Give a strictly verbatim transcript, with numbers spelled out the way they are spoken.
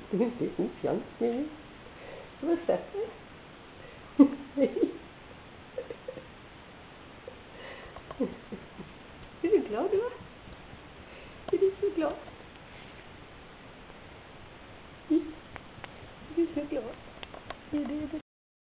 Du ser kjempefjern ut. Hva sett det? Er du glad, du? Er du så glad? Er du så glad? Er du det?